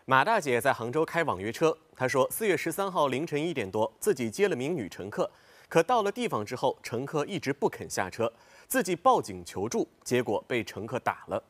马大姐在杭州开网约车，她说4月13号凌晨1点多，自己接了名女乘客，可到了地方之后，乘客一直不肯下车，自己报警求助，结果被乘客打了。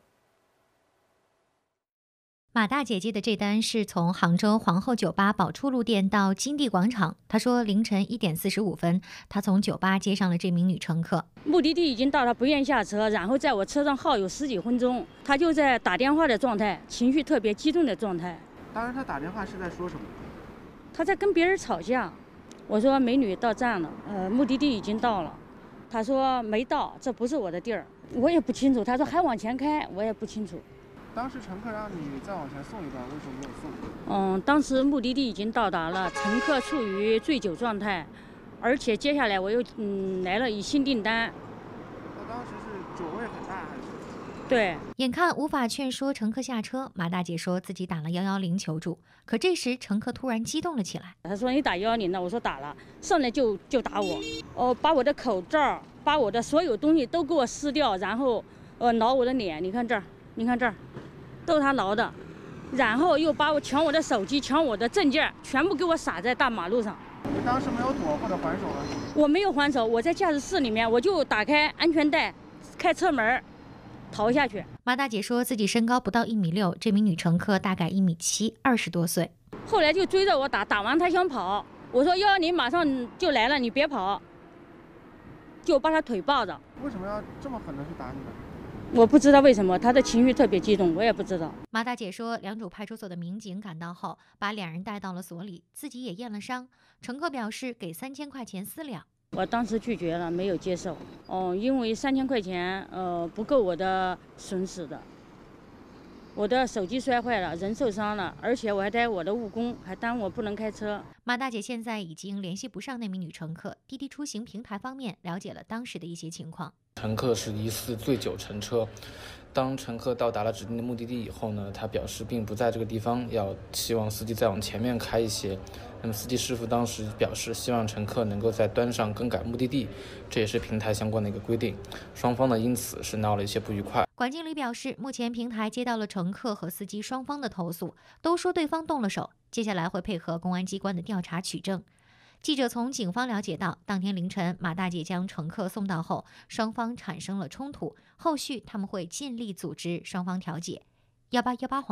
马大姐接的这单是从杭州皇后酒吧宝初路店到金地广场。她说，凌晨1点45分，她从酒吧接上了这名女乘客。 目的地已经到了，不愿下车，然后在我车上耗有10几分钟，她就在打电话的状态，情绪特别激动的状态。 当时她打电话是在说什么？ 她在跟别人吵架。我说美女到站了，目的地已经到了。她说没到，这不是我的地儿，我也不清楚。她说还往前开，我也不清楚。 当时乘客让你再往前送一段，为什么没有送？ 当时目的地已经到达了，乘客处于醉酒状态，而且接下来我又来了一新订单。 那当时是酒味很大还是？ 对。 眼看无法劝说乘客下车，马大姐说自己打了110求助，可这时乘客突然激动了起来。 她说你打110了，我说打了，上来就打我，把我的口罩，把我的所有东西都给我撕掉，然后挠我的脸，你看这儿，你看这儿。都是他挠的，然后又抢我的手机，抢我的证件，全部给我撒在大马路上。 你当时没有躲或者还手吗？ 我没有还手，我在驾驶室里面，我就打开安全带，开车门，逃下去。 马大姐说自己身高不到1.6米，这名女乘客大概1.7米，20多岁。 后来就追着我打，打完他想跑，我说110马上就来了，你别跑，就把他腿抱着。 为什么要这么狠的去打你呢？ 我不知道为什么，他的情绪特别激动，我也不知道。 马大姐说，良渚派出所的民警赶到后，把2人带到了所里，自己也验了伤。乘客表示给3000块钱私了。 我当时拒绝了，没有接受。因为3000块钱，不够我的损失的。我的手机摔坏了，人受伤了，而且我还带我的误工，还耽误我不能开车。 马大姐现在已经联系不上那名女乘客，滴滴出行平台方面了解了当时的一些情况。 乘客是疑似醉酒乘车，当乘客到达了指定的目的地以后呢，他表示并不在这个地方，希望司机再往前面开一些。那么司机师傅当时表示希望乘客能够在端上更改目的地，这也是平台相关的一个规定。双方呢因此是闹了一些不愉快。 管经理表示，目前平台接到了乘客和司机双方的投诉，都说对方动了手，接下来会配合公安机关的调查取证。记者从警方了解到，当天凌晨，马大姐将乘客送到后，双方产生了冲突，后续他们会尽力组织双方调解。1818